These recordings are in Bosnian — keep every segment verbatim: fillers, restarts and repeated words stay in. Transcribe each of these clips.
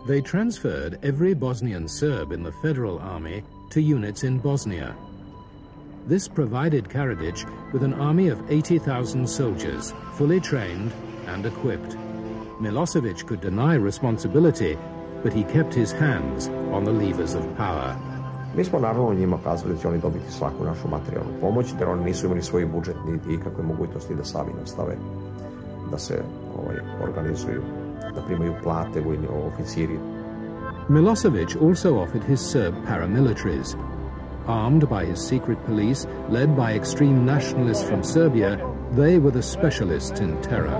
They transferred every Bosnian Serb in the Federal Army to units in Bosnia. This provided Karadzic with an army of eighty thousand soldiers, fully trained and equipped. Milosevic could deny responsibility, but he kept his hands on the levers of power. Mi smo naravno njima kazali da će oni dobiti svaku našu materijalnu pomoć, jer oni nisu imali svoj budžet niti ikakve mogućnosti da sami nastave, da se ovaj, organizuju, da primaju plate vojni oficiri. Milosevic also offered his Serb paramilitaries. Armed by his secret police, led by extreme nationalists from Serbia, they were the specialists in terror.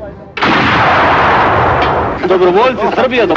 Dobrovoljci Srbije.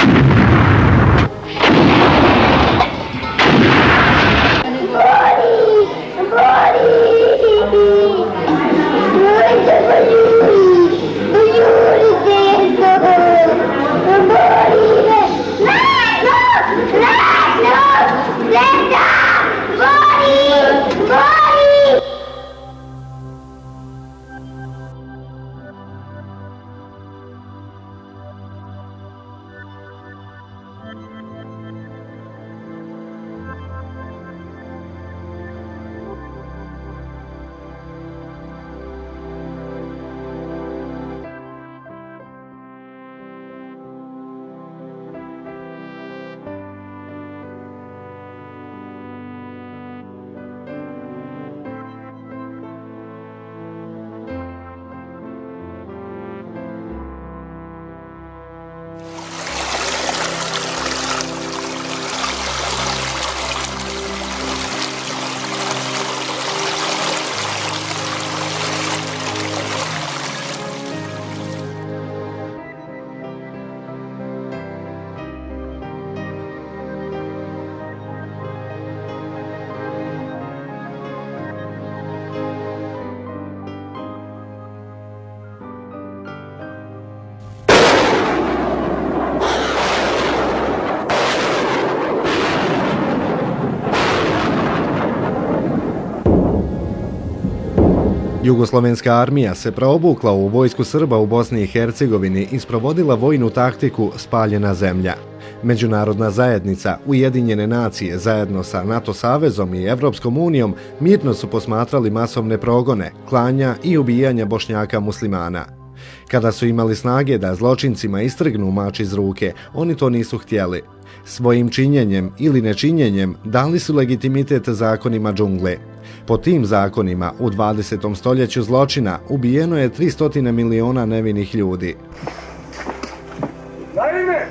Jugoslovenska armija se preobukla u vojsku Srba u Bosni i Hercegovini i sprovodila vojnu taktiku Spaljena zemlja. Međunarodna zajednica, Ujedinjene nacije zajedno sa NATO savezom i Evropskom unijom mirno su posmatrali masovne progone, klanja i ubijanja Bošnjaka muslimana. Kada su imali snage da zločincima istrgnu mač iz ruke, oni to nisu htjeli. Svojim činjenjem ili nečinjenjem dali su legitimitet zakonima džungle. Po tim zakonima u dvadesetom stoljeću zločina ubijeno je tristo miliona nevinih ljudi. Naime!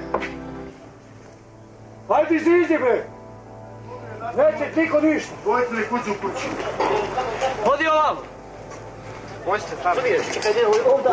Hajde iziđi bre! Neće niko ništa! Pojete li kuću u kuću? Hodi ovamo! Možete tamo. Čekaj, gdje je ovdje?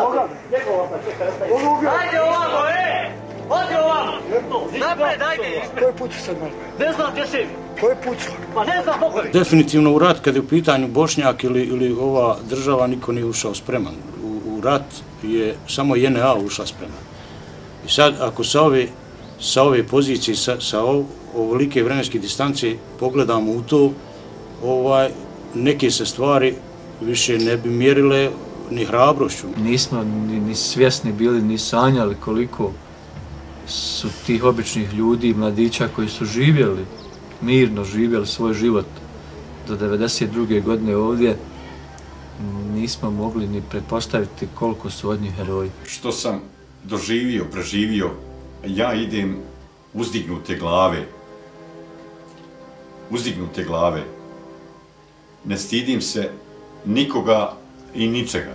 Hajde ovamo, e! Hodi ovamo! Napred, ajde! Ko je pucu sad malo? Ne znam gdje si! Ko je pucu? Pa ne znam pokoj! Definitivno u rat, kada je u pitanju Bošnjak ili, ili ova država, niko nije ušao spreman. U, u rat je samo J N A ušla spreman. I sad, ako sa ove, sa ove pozicije, sa, sa ov, ovolike vremenske distance pogledamo u to, ovaj, neke se stvari više ne bi mjerile ni hrabrošću. Nismo ni, ni svjesni bili, ni sanjali koliko su tih običnih ljudi, mladića koji su živjeli, mirno živjeli svoj život do devedeset druge godine ovdje, nismo mogli ni pretpostaviti koliko su od njih heroji. Što sam doživio, preživio, ja idem uzdignute glave. Uzdignute glave. Ne stidim se nikoga i ničega.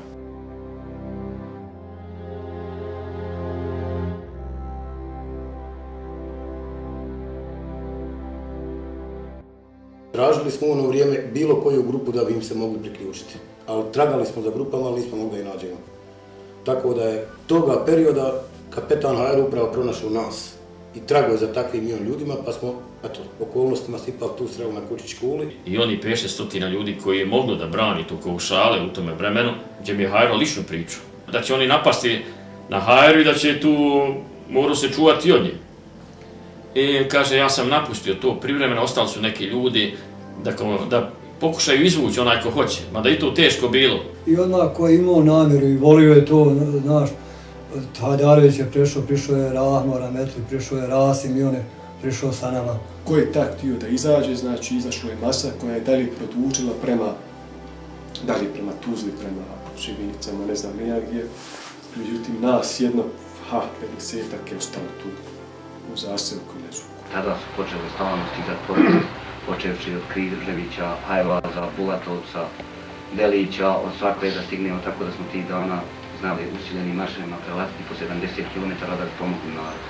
Tražili smo u ono vrijeme bilo koju grupu da bi im se mogli priključiti. Ali tragali smo za grupama, ali nismo mogli da je nađemo. Tako da je toga perioda kapetan H R upravo pronašao nas i tragao za takvim milion ljudima, pa smo, eto, okolnostima se ipak tu sreli na Kučić kuli. I oni peše stotina ljudi koji je moglo da brani tu Koušale u tome vremenu, gdje mi je H R ličnu priču. Da će oni napasti na H R i da će tu morao se čuvati od njih. I kaže, ja sam napustio to privremeno, ostali su neki ljudi da, da pokušaju izvući onaj ko hoće, mada i to teško bilo. I odmah ko je imao namjeru i volio je to, znaš, Hajdarević je prišao, prišao je Rahmo Rahmetli, prišao je Rasim i on je prišao sa nama. Ko je tak htio da izađe, znači izašla je masa koja je dalje produčila prema, dalje prema Tuzli, prema Šibenicama, ne znam nijak gdje. Međutim, nas jedno, ha, pedesetak je ostalo tu u zaselku i Nezuku. Tada su počeli stalno stigati poruke, počevši od Križevića, Hajvaza, Bulatovca, Delića, od svakve da stignemo, tako da smo tih dana znali usiljenim marševima prelaziti po sedamdeset kilometara da bi pomogli narod.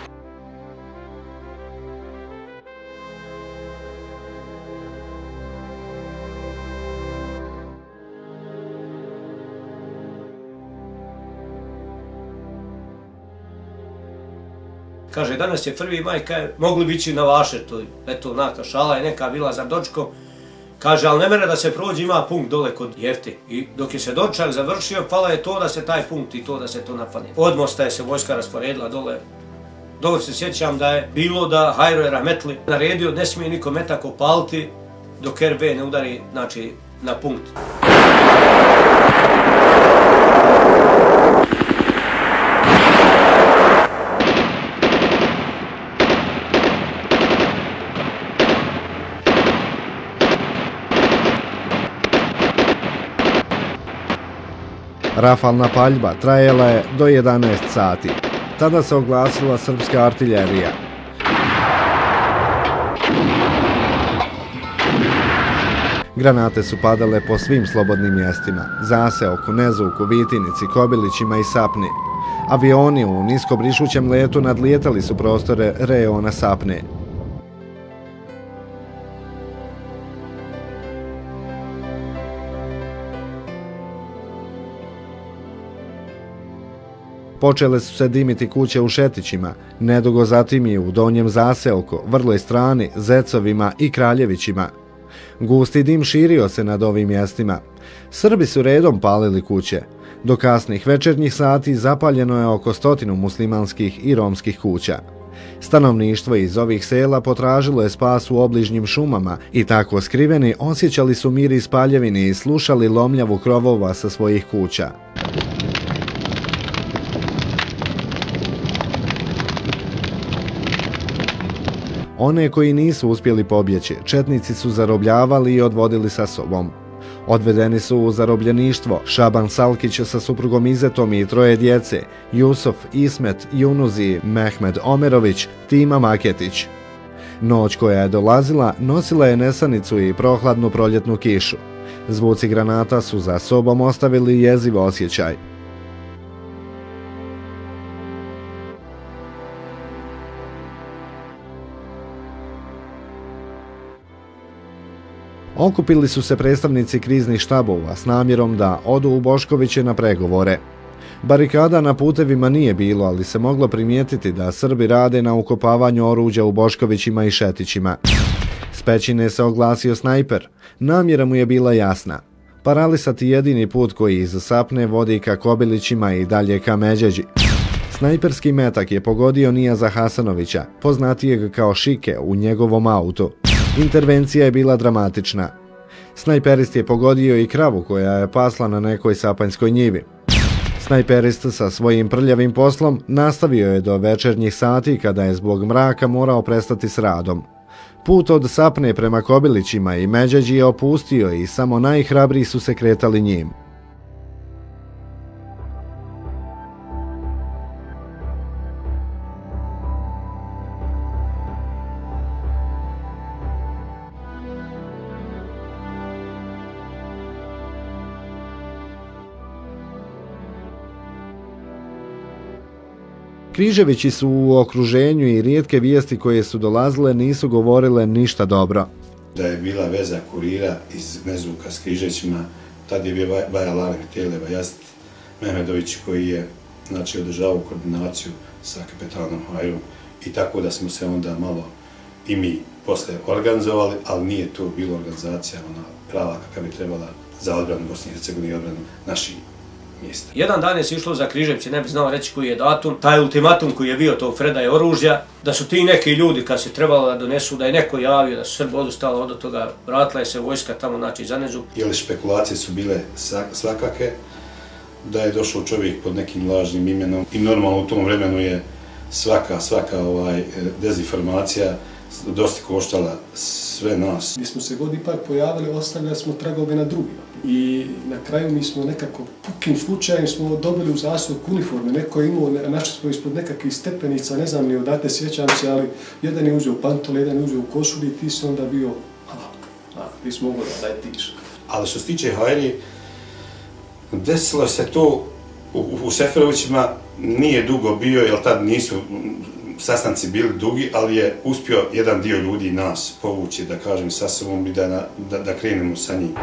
Kaže, danas je prvi maj, kaže, mogli bi ići na vaše, to, eto, naka šala je neka bila za dočkom. Kaže, ali ne mere da se prođe, ima punkt dole kod Jefte. I dok je se dočak završio, pala je to da se taj punkt i to da se to napadne. Od mosta je se vojska rasporedila dole. Dobro se sjećam da je bilo da Hajro je Rahmetli naredio, ne smije niko metak opaliti dok R B ne udari, znači, na punkt. Rafalna paljba trajala je do jedanaest sati. Tada se oglasila srpska artiljerija. Granate su padale po svim slobodnim mjestima, Zaseoku, Nezuku, Vitinici, Kobilićima i Sapni. Avioni u niskobrišućem letu nadlijetali su prostore reona Sapne. Počele su se dimiti kuće u Šetićima, nedugo zatim i u Donjem Zaseoku, Vrloj Strani, Zecovima i Kraljevićima. Gusti dim širio se nad ovim mjestima. Srbi su redom palili kuće. Do kasnih večernjih sati zapaljeno je oko stotinu muslimanskih i romskih kuća. Stanovništvo iz ovih sela potražilo je spas u obližnjim šumama i tako skriveni osjećali su miris paljevini i slušali lomljavu krovova sa svojih kuća. One koji nisu uspjeli pobjeći, četnici su zarobljavali i odvodili sa sobom. Odvedeni su u zarobljeništvo Šaban Salkić sa suprugom Izetom i troje djece, Jusuf, Ismet, Junuzi, Mehmed Omerović, Tima Maketić. Noć koja je dolazila nosila je nesanicu i prohladnu proljetnu kišu. Zvuci granata su za sobom ostavili jeziv osjećaj. Okupili su se predstavnici kriznih štabova s namjerom da odu u Boškoviće na pregovore. Barikada na putevima nije bilo, ali se moglo primijetiti da Srbi rade na ukopavanju oruđa u Boškovićima i Šetićima. S pećine se oglasio snajper. Namjera mu je bila jasna. Paralisati jedini put koji iz Sapne vodi ka Kobilićima i dalje ka Međeđi. Snajperski metak je pogodio Nijaza Hasanovića, poznatijeg kao Šike, u njegovom autu. Intervencija je bila dramatična. Snajperist je pogodio i kravu koja je pasla na nekoj sapanjskoj njivi. Snajperist sa svojim prljavim poslom nastavio je do večernjih sati kada je zbog mraka morao prestati s radom. Put od Sapne prema Kobilićima i Međeđi je opustio i samo najhrabriji su se kretali njim. Križevići su u okruženju i rijetke vijesti koje su dolazile nisu govorile ništa dobro. Da je bila veza kurira iz Mezuka s Križevićima, tad je bio Baja Larek Televa Jast Mehmedović koji je znači, održavao koordinaciju sa kapetanom Hajrom i tako da smo se onda malo i mi posle organizovali, ali nije to bila organizacija ona prava kakva bi trebala za odbranu Bosne i Hercegovine i odbranu naših mjesta. Jedan dan je se išlo za Križevci, ne bi znao reći koji je datum. Taj ultimatum koji je bio tog Fredaje oružja, da su ti neki ljudi kad se trebalo da donesu, da je neko javio, da su Srbi odustali od toga, vratila je se vojska tamo, znači za Nezuk. Jer špekulacije su bile svakake, da je došao čovjek pod nekim lažnim imenom i normalno u tom vremenu je svaka, svaka ovaj, dezinformacija dosta koštala sve nas. Gdje smo se god ipak pojavili, ostavljali smo tragove na drugima. I na kraju mi smo nekako pukim slučajem smo dobili u zaslug uniforme. Neko je imao, našli smo ispod nekakvih stepenica, ne znam ni odate, sjećam se, ali jedan je uzeo pantole, jedan je uzeo košulju i ti si onda bio, a, a, ti si mogao da daj tiš. Ali što se tiče Hajri, desilo se to u, u Seferovićima, nije dugo bio, jer tad nisu sastanci bili dugi, ali je uspio jedan dio ljudi nas povući, da kažem, sa sobom i da, da, da krenemo sa njim.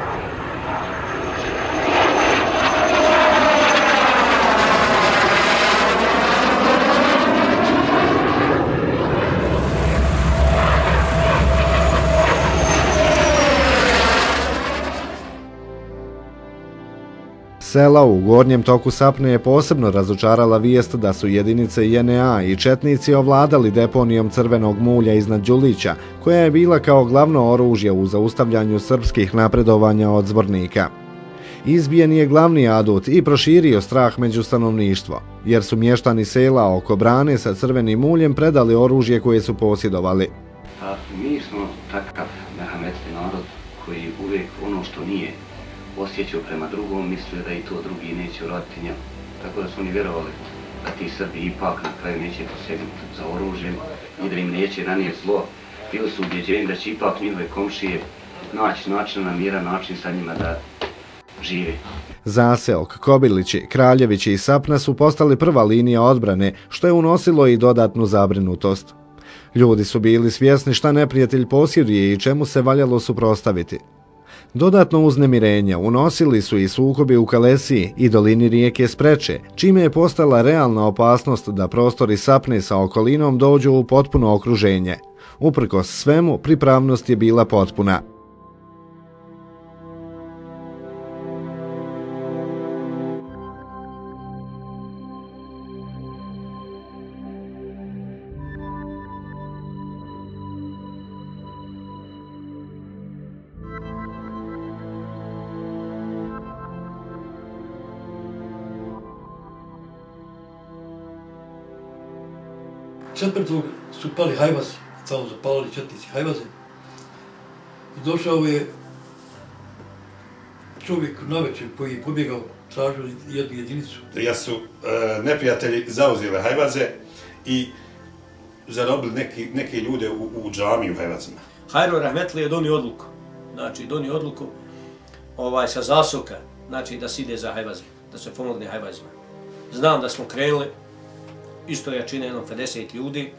Sela u gornjem toku Sapne je posebno razočarala vijest da su jedinice J N A i četnici ovladali deponijom crvenog mulja iznad Đulića, koja je bila kao glavno oružje u zaustavljanju srpskih napredovanja od Zvornika. Izbijen je glavni adut i proširio strah među stanovništvo, jer su mještani sela oko brane sa crvenim muljem predali oružje koje su posjedovali. A mi smo takav merhametni narod koji uvijek ono što nije osjećao prema drugom, mislio da i to drugi neće uraditi njemu. Tako da su oni vjerovali da ti Srbi ipak na kraju neće posegnuti za oružjem i da im neće nanijeti zlo. Bili su ubjeđeni da će ipak njihove komšije naći način na miran način sa njima da žive. Zaseok, Kobilići, Kraljevići i Sapna su postali prva linija odbrane, što je unosilo i dodatnu zabrinutost. Ljudi su bili svjesni šta neprijatelj posjeduje i čemu se valjalo suprotstaviti. Dodatno uznemirenje unosili su i sukobi u Kalesiji i dolini rijeke Spreče, čime je postala realna opasnost da prostori Sapne sa okolinom dođu u potpuno okruženje. Uprkos svemu, pripravnost je bila potpuna. Četvrtog su pali Hajvazi, samo zapalili četnici Hajvaze. I došao je čovjek navečer koji je pobjegao, tražio jednu jedinicu. Ja su e, neprijatelji zauzeli Hajvaze i zarobili neki, neke ljude u, u džamiju u Hajvazima. Hajro Rahmetli je donio odluku, znači donio odluku ovaj, sa Zasoka, znači da se ide za Hajvaze, da se pomogne Hajvazima. Znam da smo krenuli, isto jačine jednom pedeset ljudi.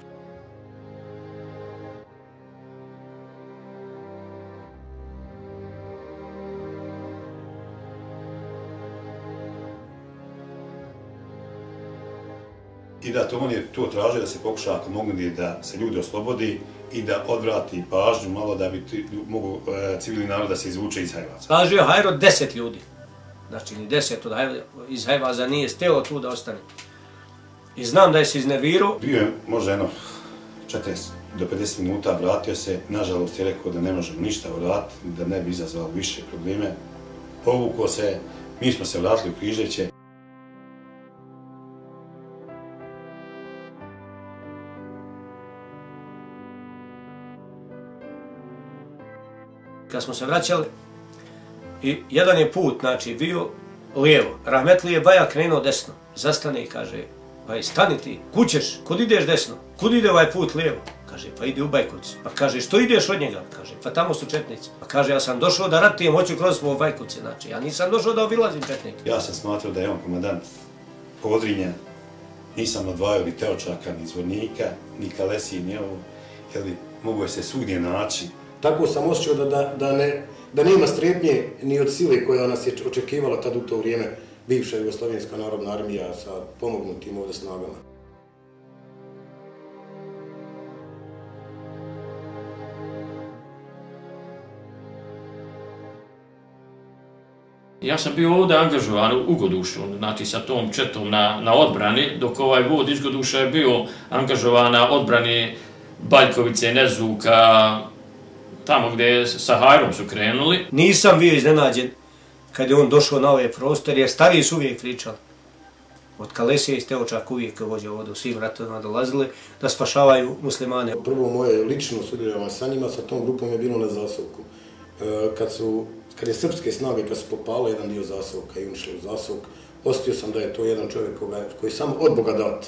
I da to on je to tražio da se pokuša ako mogu da se ljudi oslobodi i da odvrati pažnju malo da bi mogu e, civilni narod da se izvuče iz Hajvaza. Tražio Hajro deset ljudi. Znači ni deset od Hajvaza, iz Hajvaza nije stelo tu da ostane. I znam da je se iznervirao. Bio je možda jedno četrdeset do pedeset minuta, vratio se, nažalost je rekao da ne možemo ništa vratiti, da ne bi izazvao više probleme. Povukao se, mi smo se vratili u Križevće. Kad smo se vraćali, i jedan je put, znači, bio lijevo. Rahmetli je Baja krenuo desno. Zastane i kaže, pa stani ti, kućeš, kud ideš desno? Kud ide ovaj put lijevo? Kaže, pa ide u Bajkovci. Pa kaže, što ideš od njega? Kaže, pa tamo su četnici. Pa kaže, ja sam došao da ratujem, hoću kroz po Bajkovci. Znači, ja nisam došao da obilazim četnike. Ja sam smatrao da je on komandant Podrinja. Nisam odvajao ni Teočaka, ni Zvornika, ni Kalesije, ni ovo. Jer mogu je se svugdje naći. Tako sam osjećao da, da, da, ne, da nema strepnje ni od sile koja nas je očekivala tad u to vrijeme bivša Jugoslovenska narodna armija sa pomognutim ovdje snagama. Ja sam bio ovdje angažovan u Godušu, znači sa tom četom na, na odbrani, dok ovaj vod iz Goduša je bio angažovan na odbrani Baljkovice, Nezuka, tamo gdje sa Hajrom su krenuli. Nisam bio iznenađen kad je on došao na ove prostore, jer stariji su uvijek pričali. Od Kalesije i Steočak uvijek vođe ovdje u svim ratovima dolazili da spašavaju muslimane. Prvo moje lično sudjelovanje sa njima, sa tom grupom je bilo na Zasovku. Kad, su, kad je srpske snage, kad su popale jedan dio Zasovka i unišli u Zasovk, osjetio sam da je to jedan čovjek koga, koji je samo od Boga dat.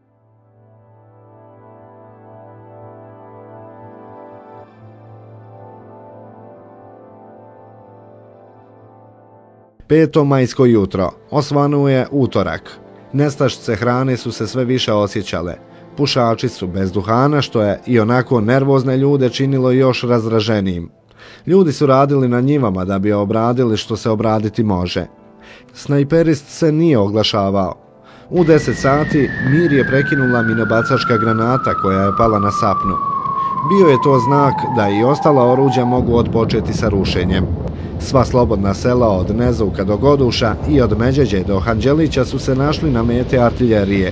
Peto majsko jutro, osvanuo je utorak. Nestašice hrane su se sve više osjećale. Pušači su bez duhana, što je i onako nervozne ljude činilo još razraženijim. Ljudi su radili na njivama da bi obradili što se obraditi može. Snajperist se nije oglašavao. U deset sati mir je prekinula minobacačka granata koja je pala na sapnu. Bio je to znak da i ostala oruđa mogu odpočeti sa rušenjem. Sva slobodna sela od Nezuvka do Goduša i od Međeđe do Hanđelića su se našli na mete artiljerije.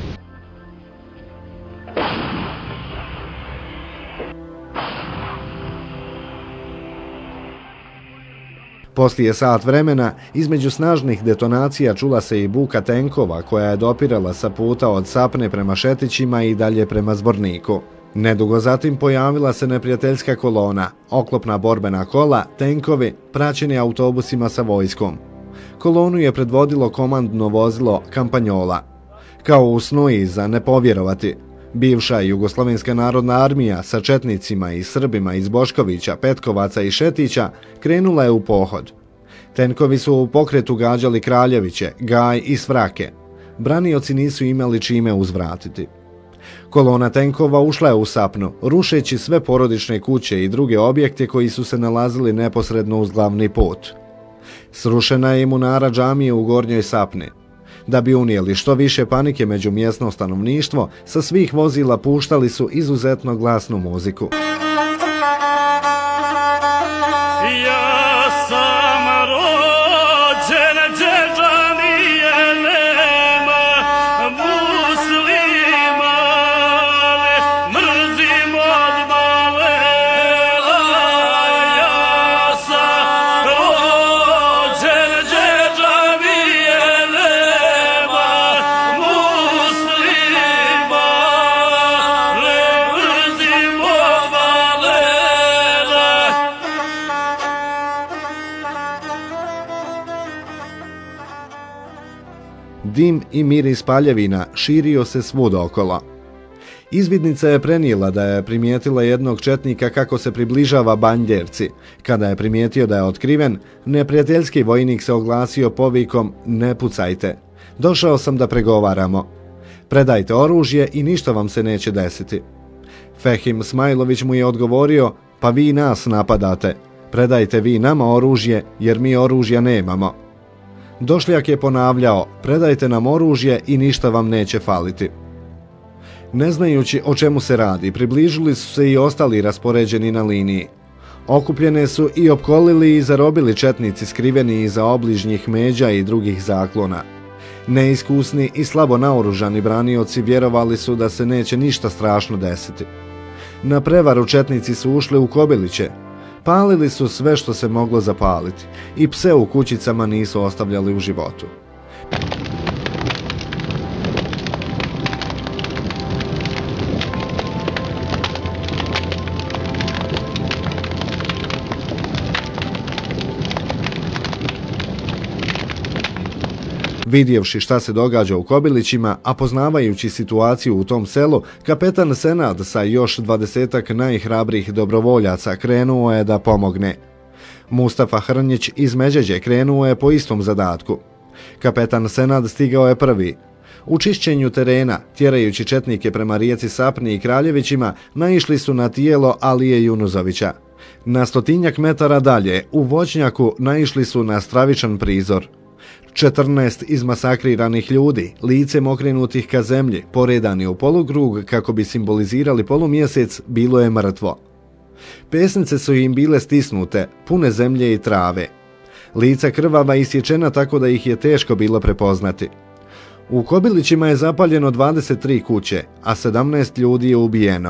Poslije sat vremena, između snažnih detonacija čula se i buka tenkova koja je dopirala sa puta od Sapne prema Šetićima i dalje prema Zborniku. Nedugo zatim pojavila se neprijateljska kolona, oklopna borbena kola, tenkovi, praćeni autobusima sa vojskom. Kolonu je predvodilo komandno vozilo Kampanjola. Kao u snu i za ne povjerovati, bivša Jugoslovenska narodna armija sa četnicima i Srbima iz Boškovića, Petkovaca i Šetića krenula je u pohod. Tenkovi su u pokretu gađali Kraljeviće, Gaj i Svrake. Branioci nisu imali čime uzvratiti. Kolona tenkova ušla je u Sapnu, rušeći sve porodične kuće i druge objekte koji su se nalazili neposredno uz glavni put. Srušena je i munara džamije u Gornjoj Sapni. Da bi unijeli što više panike među mjesno stanovništvo, sa svih vozila puštali su izuzetno glasnu muziku. Dim i miris paljevina širio se svud okolo. Izvidnica je prenijela da je primijetila jednog četnika kako se približava Banjderci. Kada je primijetio da je otkriven, neprijateljski vojnik se oglasio povikom "Ne pucajte. Došao sam da pregovaramo. Predajte oružje i ništa vam se neće desiti." Fehim Smajlović mu je odgovorio: "Pa vi nas napadate. Predajte vi nama oružje jer mi oružja nemamo." Došljak je ponavljao: "Predajte nam oružje i ništa vam neće faliti." Ne znajući o čemu se radi, približili su se i ostali raspoređeni na liniji. Okupljene su i opkolili i zarobili četnici skriveni iza obližnjih međa i drugih zaklona. Neiskusni i slabo naoružani branioci vjerovali su da se neće ništa strašno desiti. Na prevaru četnici su ušli u Kobiliće. Palili su sve što se moglo zapaliti i pse u kućicama nisu ostavljali u životu. Vidjevši šta se događa u Kobilićima, a poznavajući situaciju u tom selu, kapetan Senad sa još dvadesetak najhrabrijih dobrovoljaca krenuo je da pomogne. Mustafa Hrnjić iz Međeđe krenuo je po istom zadatku. Kapetan Senad stigao je prvi. U čišćenju terena, tjerajući četnike prema rijeci Sapni i Kraljevićima, naišli su na tijelo Alije Junuzovića. Na stotinjak metara dalje, u voćnjaku, naišli su na stravičan prizor. četrnaest izmasakriranih ljudi, licem okrenutih ka zemlji, poredani u polukrug kako bi simbolizirali polumjesec, bilo je mrtvo. Pesnice su im bile stisnute, pune zemlje i trave. Lica krvava isječena tako da ih je teško bilo prepoznati. U Kobilićima je zapaljeno dvadeset tri kuće, a sedamnaest ljudi je ubijeno.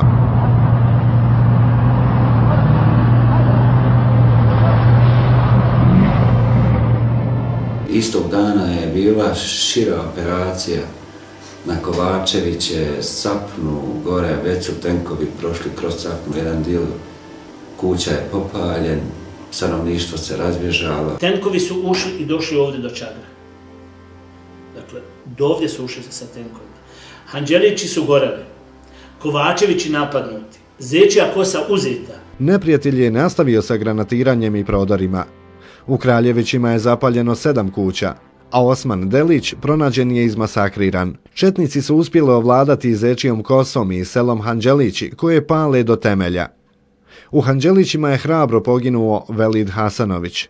Istog dana je bila šira operacija na Kovačeviće, Sapnu, gore već su tenkovi prošli kroz Sapnu, jedan dio kuća je popaljen, stanovništvo se razbježalo. Tenkovi su ušli i došli ovdje do Čagra. Dakle, do ovdje su ušli sa tenkovima. Hanđelići su goreli, Kovačevići napadnuti, Zečija kosa uzeta. Neprijatelj je nastavio sa granatiranjem i prodorima. U Kraljevićima je zapaljeno sedam kuća, a Osman Delić pronađen je izmasakriran. Četnici su uspjeli ovladati Zečijom kosom i selom Hanđelići, koje pale do temelja. U Hanđelićima je hrabro poginuo Velid Hasanović.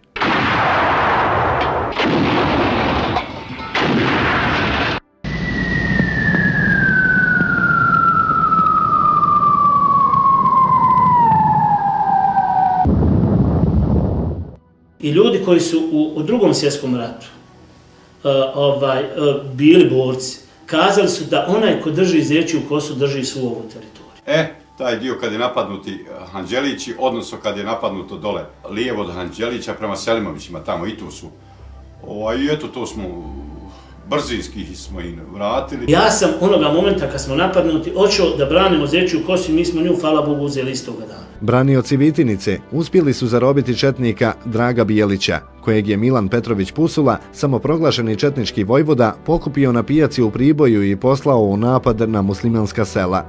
I ljudi koji su u, u drugom svjetskom ratu uh, ovaj, uh, bili borci, kazali su da onaj ko drži Zečiju kosu drži svu ovu teritoriju. E, taj dio kad je napadnuti Hanđelići, odnosno kad je napadnuto dole lijevo od Hanđelića prema Selimovićima, tamo i tu su. O, I eto, to smo brzinski smo im vratili. Ja sam onoga momenta kad smo napadnuti očeo da branimo Zečiju kosu i mi smo nju, hvala Bogu, uzeli istoga dana. Branioci Vitinice uspjeli su zarobiti četnika Draga Bijelića, kojeg je Milan Petrović Pusula, samoproglašeni četnički vojvoda, pokupio na pijaci u Priboju i poslao u napad na muslimanska sela.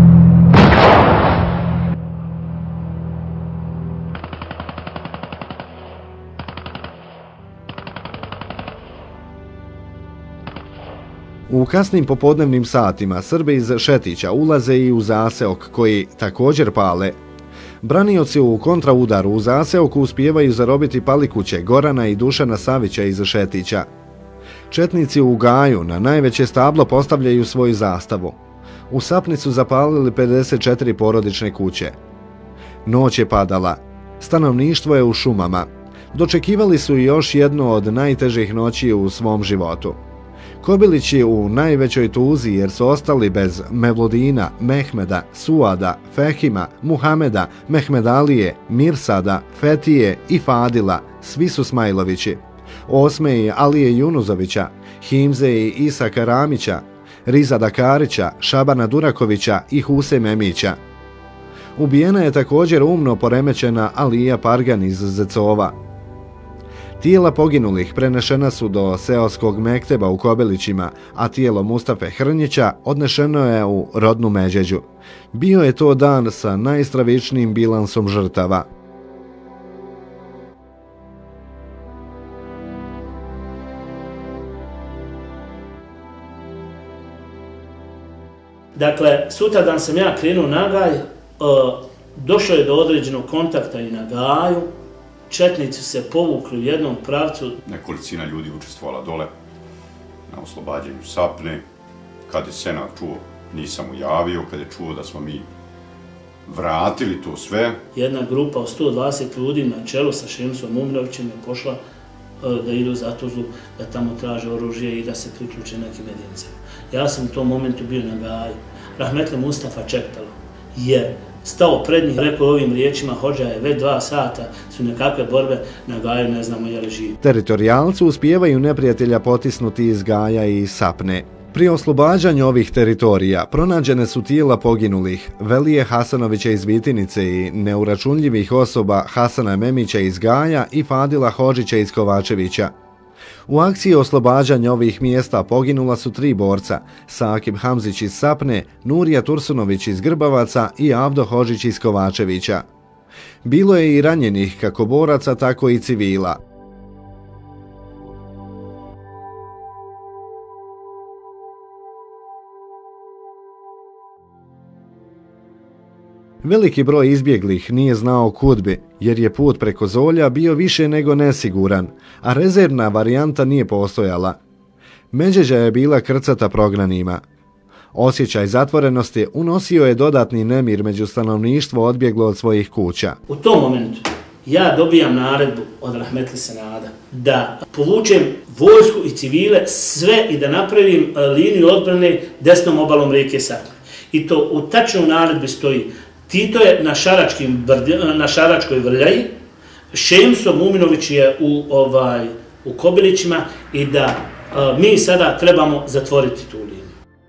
U kasnim popodnevnim satima Srbi iz Šetića ulaze i u zaseok koji također pale. Branioci u kontraudaru u zaseoku uspijevaju zarobiti Palikuće, Gorana i Dušana Savića iz Šetića. Četnici u Gaju na najveće stablo postavljaju svoju zastavu. U Sapni su zapalili pedeset četiri porodične kuće. Noć je padala. Stanovništvo je u šumama. Dočekivali su još jednu od najtežih noći u svom životu. Kobilići u najvećoj tuzi jer su ostali bez Mevludina, Mehmeda, Suada, Fehima, Muhameda, Mehmedalije, Mirsada, Fetije i Fadila, svi su Smajlovići. Osme i Alije Junuzovića, Himze i Isa Karamića, Rizada Karića, Šabana Durakovića i Huse Memića. Ubijena je također umno poremećena Alija Pargan iz Zecova. Tijela poginulih prenešena su do seoskog mekteba u Kobilićima, a tijelo Mustafe Hrnjića odnešeno je u rodnu Međeđu. Bio je to dan sa najstravičnijim bilansom žrtava. Dakle, sutradan sam ja krenuo na Gaj, došlo je do određenog kontakta i na Gaju. Četnici se povukli u jednom pravcu. Nekolicina ljudi učestvovala dole na oslobađanju Sapne. Kad je Senat čuo, nisam mu javio, kad je čuo da smo mi vratili to sve. Jedna grupa od sto dvadeset ljudi na čelu sa Šemsom Muminovićem je pošla da idu za Tuzlu, da tamo traže oružje i da se priključe nekim jedinicama. Ja sam u tom momentu bio na Gaju. Rahmetli Mustafa Čektalo je stao pred njih, rekao ovim riječima, hođa je već dva sata, su nekakve borbe na Gaju, ne znamo je li živi. Teritorijalci uspijevaju neprijatelja potisnuti iz Gaja i Sapne. Pri oslobađanju ovih teritorija pronađene su tijela poginulih Velije Hasanovića iz Vitinice i neuračunljivih osoba Hasana Memića iz Gaja i Fadila Hodžića iz Kovačevića. U akciji oslobađanja ovih mjesta poginula su tri borca, Sakib Hamzić iz Sapne, Nurija Tursunović iz Grbavaca i Avdo Hodžić iz Kovačevića. Bilo je i ranjenih kako boraca, tako i civila. Veliki broj izbjeglih nije znao kud bi, jer je put preko Zolja bio više nego nesiguran, a rezervna varijanta nije postojala. Međeđa je bila krcata prognanima. Osjećaj zatvorenosti unosio je dodatni nemir među stanovništvo odbjeglo od svojih kuća. U tom momentu ja dobijam naredbu od Rahmetli Senada da povučem vojsku i civile sve i da napravim liniju odbrane desnom obalom rijeke Sapne. I to u tačnoj naredbi stoji: Tito je na, na Šaračkoj vrljaji, Šemso Muminović je u ovaj, u Kobilićima i da mi sada trebamo zatvoriti tu liniju.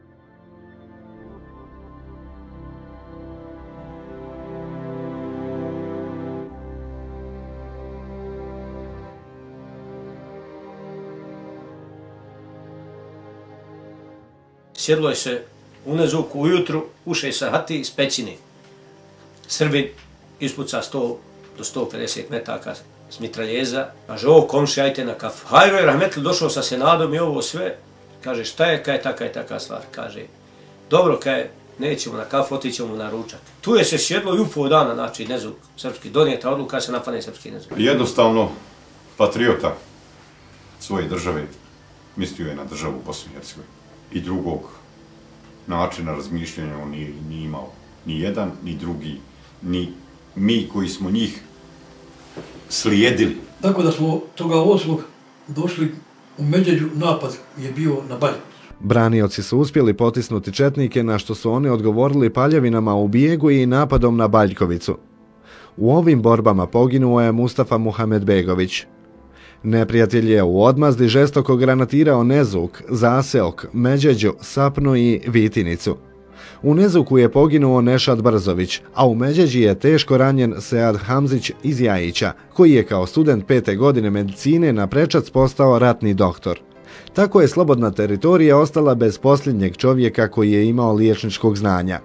Sjedlo je se u Nezuku ujutru, u šest sati iz pećine. Srbin ispuca sto do sto pedeset metaka s mitraljeza, kaže, ovo komši, ajte na kafu. Hajro je rahmetli došao sa senadom i ovo sve, kaže, šta je, kaj je taka i taka stvar, kaže, dobro, kaj nećemo na kafu, otićemo na ručak. Tu je se sjedlo i u pol dana, znači, Nezuk srpski, donijeta odluka se napane srpski Nezuk. Jednostavno, patriota svoje države mislio je na državu Bosne i Hercegovine. I drugog načina razmišljanja on nije, nije imao. Ni jedan, ni drugi, ni mi koji smo njih slijedili. Tako da smo toga osmog došli u Međeđu, napad je bio na Baljkovicu. Branioci su uspjeli potisnuti četnike, na što su oni odgovorili paljavinama u bijegu i napadom na Baljkovicu. U ovim borbama poginuo je Mustafa Muhamedbegović. Neprijatelj je u odmazdi žestoko granatirao Nezuk, Zaseok, Međeđu, Sapnu i Vitinicu. U Nezuku je poginuo Nešad Brzović, a u Međeđi je teško ranjen Sead Hamzić iz Jajića, koji je kao student pete godine medicine na prečac postao ratni doktor. Tako je slobodna teritorija ostala bez posljednjeg čovjeka koji je imao liječničkog znanja.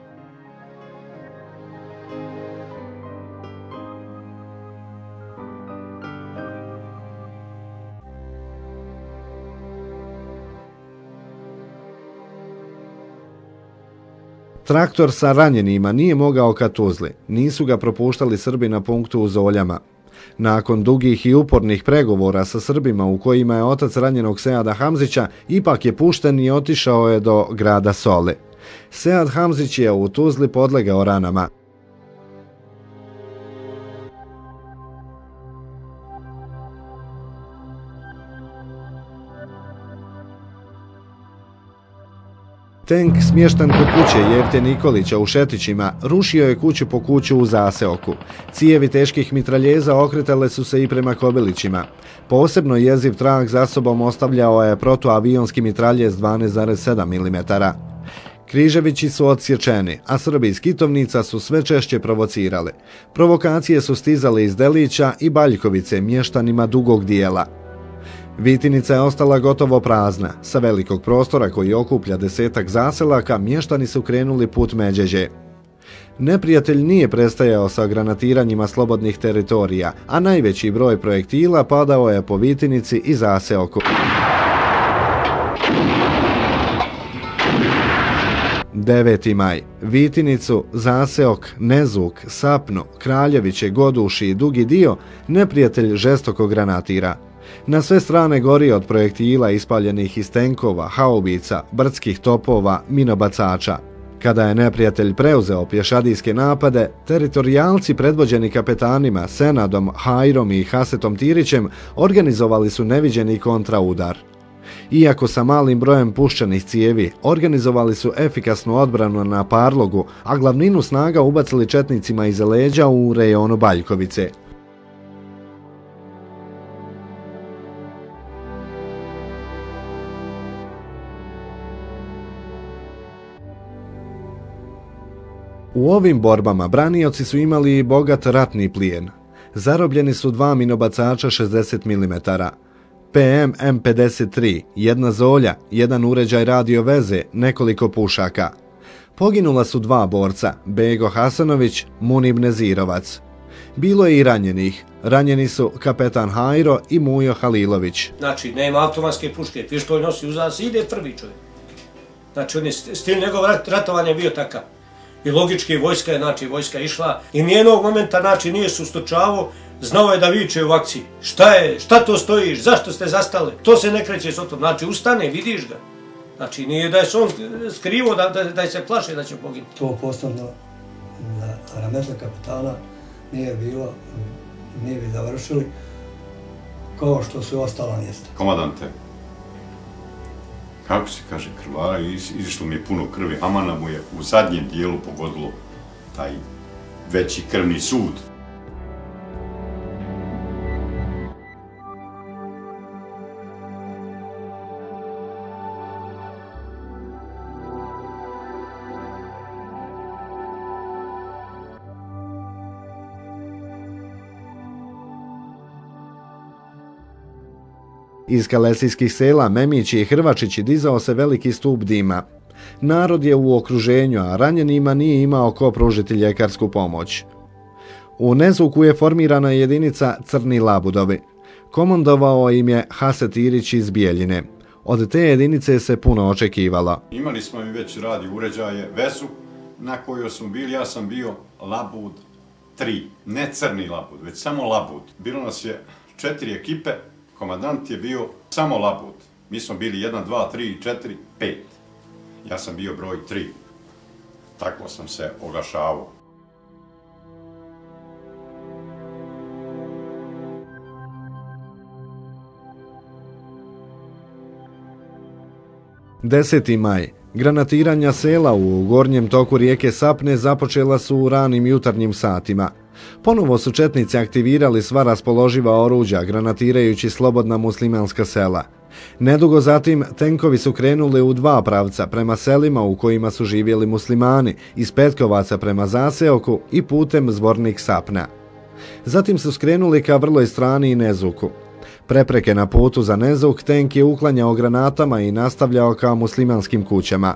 Traktor sa ranjenima nije mogao ka Tuzli, nisu ga propuštali Srbi na punktu u Zoljama. Nakon dugih i upornih pregovora sa Srbima u kojima je otac ranjenog Seada Hamzića, ipak je pušten i otišao je do grada Soli. Sead Hamzić je u Tuzli podlegao ranama. Tenk smještan kod kuće Jevte Nikolića u Šetićima rušio je kuću po kuću u Zaseoku. Cijevi teških mitraljeza okretale su se i prema Kobilićima. Posebno jeziv trag za sobom ostavljao je protuavionski mitraljez dvanaest zarez sedam milimetara. Križevići su odsječeni, a Srbi iz Kitovnica su sve češće provocirali. Provokacije su stizale iz Delića i Baljkovice mještanima dugog dijela. Vitinica je ostala gotovo prazna. Sa velikog prostora koji okuplja desetak zaselaka, mještani su krenuli put Međeđe. Neprijatelj nije prestajao sa granatiranjima slobodnih teritorija, a najveći broj projektila padao je po Vitinici i Zaseoku. deveti maj. Vitinicu, Zaseok, Nezuk, Sapnu, Kraljeviće, Goduši i Dugi dio neprijatelj žestoko granatira. Na sve strane gori od projektila ispaljenih iz tenkova, haubica, brdskih topova, minobacača. Kada je neprijatelj preuzeo pješadijske napade, teritorijalci predvođeni kapetanima Senadom, Hajrom i Hasetom Tirićem organizovali su neviđeni kontraudar. Iako sa malim brojem puščanih cijevi, organizovali su efikasnu odbranu na Parlogu, a glavninu snaga ubacili četnicima iza leđa u rejonu Baljkovice. U ovim borbama branioci su imali i bogat ratni plijen. Zarobljeni su dva minobacača šezdeset milimetara, P M M pedeset tri, jedna zolja, jedan uređaj radio veze, nekoliko pušaka. Poginula su dva borca, Bego Hasanović, Munib Nezirovac. Bilo je i ranjenih. Ranjeni su kapetan Hajro i Mujo Halilović. Znači, nema automatske puške, pištolj nosi uza se, ide prvi čovjek. Znači, on je stil njegov ratovanja bio takav. I logički vojska je, znači, vojska išla i nijednog momenta, znači, nije se ustočavao, znao je da viče u akciji. Šta je, šta to stojiš, zašto ste zastali? To se ne kreće s otom, znači, ustane, vidiš ga. Znači, nije da je se on skrivo, da, da, da se plaše da će poginuti. To postavno na rametle kapitana nije bilo, nije bi završili, kao što su ostala mjesta. Komadante, kako se kaže, krvara, izišlo mi je puno krvi, Amana mu je u zadnjem dijelu pogodilo taj veći krvni sud. Iz kalesijskih sela Memići i Hrvačići dizao se veliki stup dima. Narod je u okruženju, a ranjenima nije imao ko pružiti ljekarsku pomoć. U Nezuku je formirana jedinica Crni labudovi. Komandovao im je Haset Irić iz Bijeljine. Od te jedinice se puno očekivalo. Imali smo i već radi uređaje, vezu na kojoj smo bili, ja sam bio Labud tri, ne Crni Labud, već samo Labud. Bilo nas je četiri ekipe, komandant je bio samo Labud. Mi smo bili jedan, dva, tri, četiri, pet. Ja sam bio broj tri. Tako sam se oglašavao. deseti maj. Granatiranja sela u gornjem toku rijeke Sapne započela su u ranim jutarnjim satima. Ponovo su četnici aktivirali sva raspoloživa oruđa, granatirajući slobodna muslimanska sela. Nedugo zatim tenkovi su krenuli u dva pravca prema selima u kojima su živjeli muslimani, iz Petkovaca prema Zaseoku i putem Zvornik Sapna. Zatim su skrenuli ka vrloj strani i Nezuku. Prepreke na putu za Nezuk tenk je uklanjao granatama i nastavljao ka muslimanskim kućama.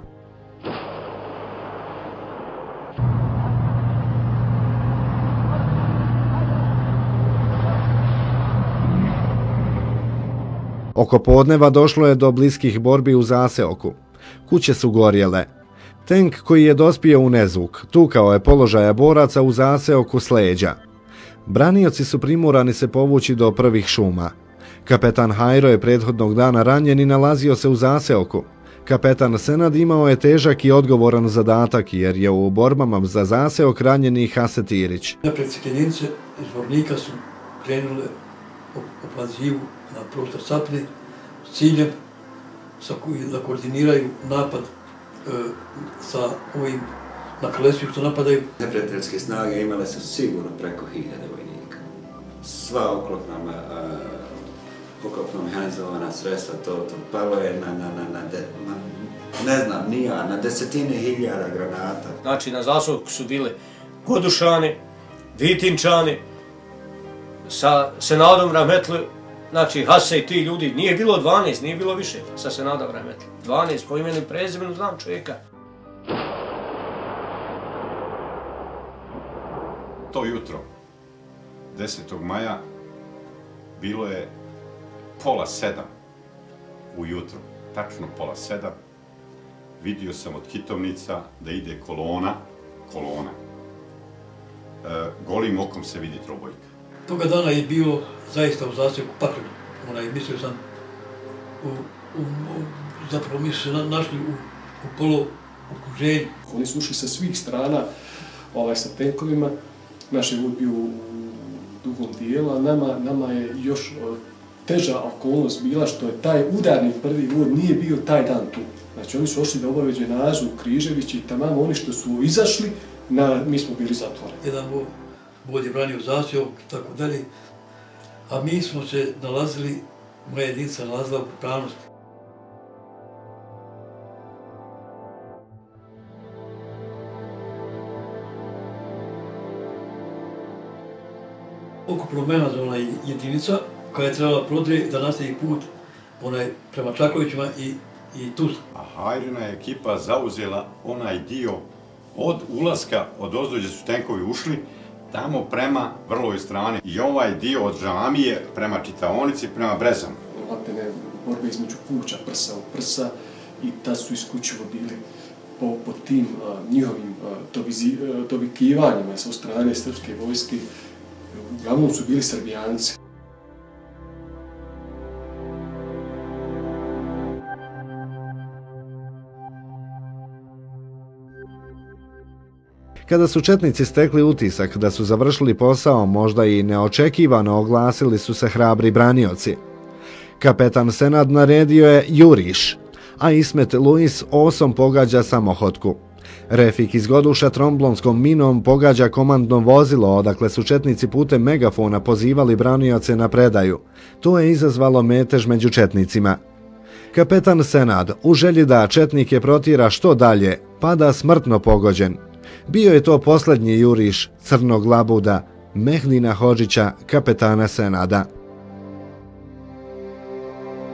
Oko podneva došlo je do bliskih borbi u Zaseoku. Kuće su gorjele. Tenk koji je dospio u Nezuk tukao je položaja boraca u Zaseoku s leđa. Branioci su primorani se povući do prvih šuma. Kapetan Hajro je prethodnog dana ranjen i nalazio se u Zaseoku. Kapetan Senad imao je težak i odgovoran zadatak jer je u borbama za Zaseok ranjeni Haset Irić. Neprijateljske jedinice iz Zvornika su krenule ofanzivu na prostor Sapne s ciljem da koordiniraju napad sa ovim na Kalesiju što napadaju. Neprijateljske snage imale su sigurno preko hiljade vojnika. Sva oklopna oklopno mehanizovana sredstva, to, to palo je na, na, na, na, de, na, ne znam, nija, na desetine hiljada granata. Znači, na Zaseoku su bile Godušani, Vitinčani, sa Senadom Rahmetli, znači Hase i ti ljudi, nije bilo dvanaest, nije bilo više sa Senadom Rahmetli. dvanaest, po imenu i prezimenu znam čovjeka. To jutro, desetog maja, bilo je pola sedam ujutro, tačno pola sedam. Vidio sam od Hitovnica da ide kolona, kolona. E, golim okom se vidi trobojka. Toga dana je bio zaista u Zaseoku patrol. Onaj, mislio sam, u, u, u, zapravo mi su se na, našli u, u polo okruženju. Oni su ušli sa svih strana ovaj, sa tenkovima. Naš je vod bio u drugom dijelu, a nama, nama je još teža okolnost bila što je taj udarni prvi vod nije bio taj dan tu. Znači oni su ošli da obave dženazu u Križevići i tamam oni što su izašli, na, mi smo bili zatvoreni. Jedan vod je branio Zaseok i tako dalje, a mi smo se nalazili, moja jedinica nalazila u pripravnosti. Okupno menadžovana jedinica koja je trebala prodre da nastavi put onaj, prema Čakovićima i, i Tuzla. A Hajrina je ekipa zauzela onaj dio od ulaska, od ozdo gdje su tenkovi ušli, tamo prema vrloj strani i ovaj dio od džamije prema čitaonici, prema Brezanu. Latene borbe između kuća, prsa u prsa i tad su isključivo bili po, po tim a, njihovim dovikivanjima sa strane srpske vojske. Uglavnom su bili Srbijanci. Kada su četnici stekli utisak da su završili posao, možda i neočekivano oglasili su se hrabri branioci. Kapetan Senad naredio je juriš, a Ismet Luis osom pogađa samohodku. Refik iz Goduša tromblonskom minom pogađa komandno vozilo, odakle su četnici putem megafona pozivali branioce na predaju. To je izazvalo metež među četnicima. Kapetan Senad, u želji da četnike protjera što dalje, pada smrtno pogođen. Bio je to posljednji juriš Crnog labuda, Mehdina Hodžića, kapetana Senada.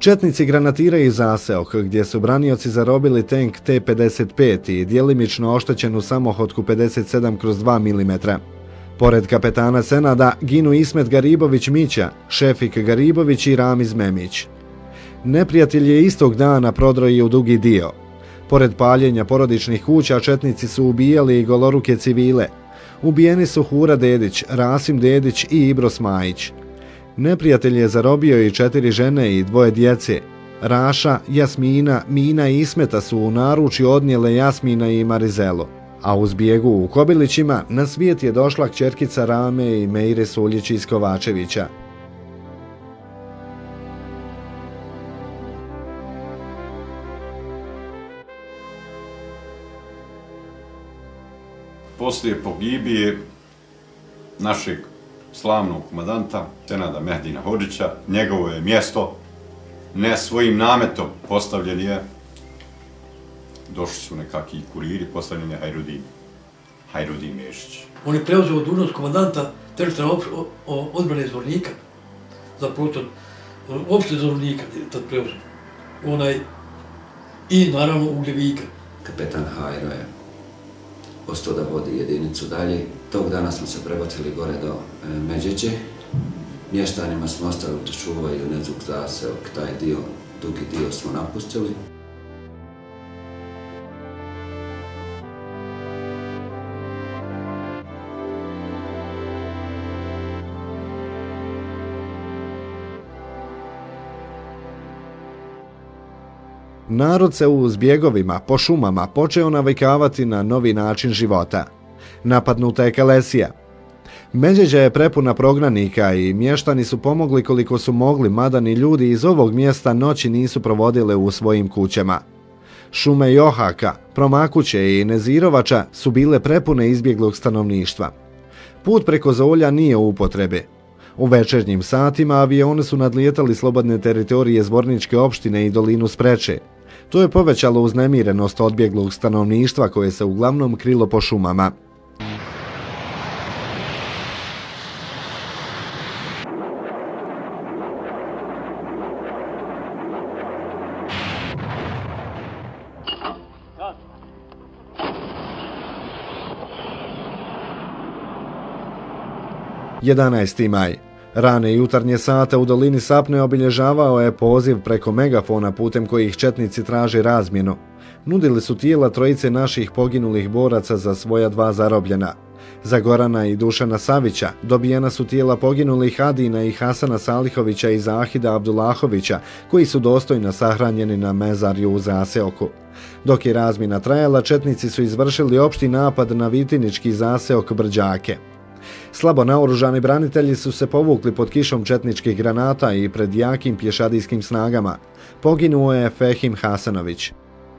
Četnici granatiraju zaseok gdje su branioci zarobili tank T pedeset pet i djelimično oštećenu samohodku pedeset sedam kroz dva milimetra. Pored kapetana Senada ginu Ismet Garibović-Mića, Šefik Garibović i Ramiz Memić. Neprijatelj je istog dana prodro i u Dugi Dio. Pored paljenja porodičnih kuća, četnici su ubijali i goloruke civile. Ubijeni su Hura Dedić, Rasim Dedić i Ibro Smajić. Neprijatelj je zarobio i četiri žene i dvoje djece. Raša, Jasmina, Mina i Ismeta su u naručju odnijele Jasmina i Marizelu. A u zbjegu u Kobilićima na svijet je došla kćerkica Rame i Mejre Suljić iz Kovačevića. Poslije pogibije našeg slavnog komandanta Senada Mehdina Hodžića, njegovo je mjesto ne svojim nametom postavljen je, došli su nekakvi kuriri, postavljen je Hajrudin, Hajrudin Mešić. On je preuzeo dužnost komandanta teritorijalne odbrane Zvornika za prostor, opšte Zvornika tad preuzeo. Onaj, i naravno Ugljevika. Kapetan Hajro je ostao da vodi jedinicu dalje. Tog dana smo se prebacili gore do Međeće. Mještanima smo ostali da čuvaju Nezuk zaseok, taj dio, Dugi Dio smo napustili. Narod se u zbjegovima po šumama počeo navikavati na novi način života. Napadnuta je Kalesija. Međeđa je prepuna prognanika i mještani su pomogli koliko su mogli, mada ni ljudi iz ovog mjesta noći nisu provodile u svojim kućama. Šume Johaka, Promakuće i Nezirovača su bile prepune izbjeglog stanovništva. Put preko Zolja nije u upotrebi. U večernjim satima avioni su nadlijetali slobodne teritorije Zvorničke opštine i dolinu Spreče. To je povećalo uznemirenost odbjeglog stanovništva koje se uglavnom krilo po šumama. jedanaesti maj. Rane jutarnje sate u dolini Sapne obilježavao je poziv preko megafona putem kojih četnici traže razmjenu. Nudili su tijela trojice naših poginulih boraca za svoja dva zarobljena. Za Gorana i Dušana Savića dobijena su tijela poginulih Adina i Hasana Salihovića i Zahida Abdullahovića, koji su dostojno sahranjeni na mezarju u zaseoku. Dok je razmjena trajala, četnici su izvršili opšti napad na vitinički zaseok Brđake. Slabo naoružani branitelji su se povukli pod kišom četničkih granata i pred jakim pješadijskim snagama. Poginuo je Fehim Hasanović.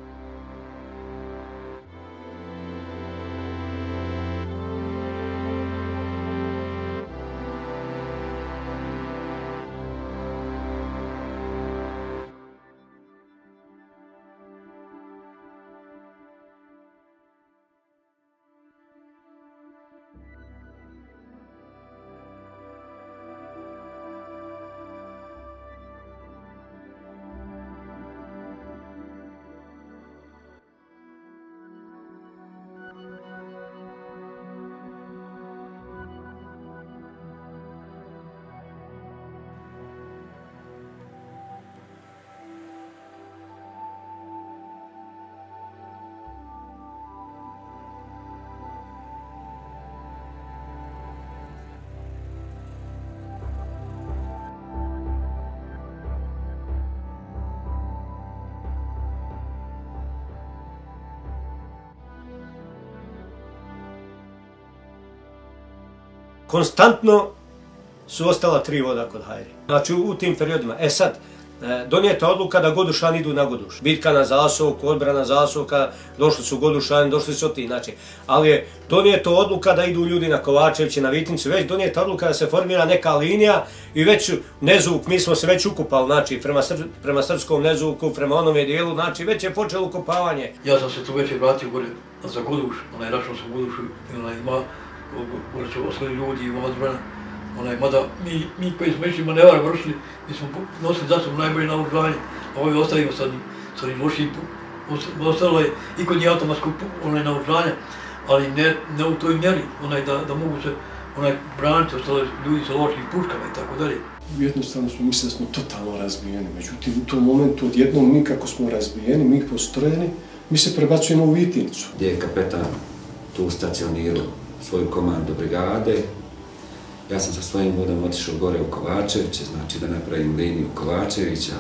Konstantno su ostala tri voda kod Hajri. Znači u tim periodima. E sad, donijeta odluka da Godušani idu na Goduš. Bitka na Zasovku, odbrana Zasovka, došli su Godušani, došli su ti, znači. Ali je donijeta odluka da idu ljudi na Kovačeviće, na Vitnicu, već donijeta odluka da se formira neka linija i već Nezuk, mi smo se već ukupali, znači, prema, sr prema srpskom Nezuku, prema onome dijelu, znači, već je počelo ukupavanje. Ja sam se tu već vratio gore za Goduš, onaj rašao sam Godušu, onaj ima, gore su osnovi ljudi, ima odbrana. onaj, mada mi, mi koji smo išli manevar vršili, mi smo nosili za sobom najbolje naoružanje, a ovi ostavimo sa sa onim lošim, ostalo je i kod njih automatsko onaj naoružanja, ali ne, ne u toj mjeri, onaj, da, da mogu se onaj, braniti, ostalo ljudi sa lošim puškama i tako dalje. Jednostavno smo mislili da smo totalno razbijeni, međutim u tom momentu odjednom mi kako smo razbijeni, mi postrojeni, mi se prebacujemo u Vitincu. Gdje je kapetan tu stacionirao svoju komandu brigade, ja sam sa svojim vodom otišao gore u Kovačeviće, znači da napravim liniju Kovačevića.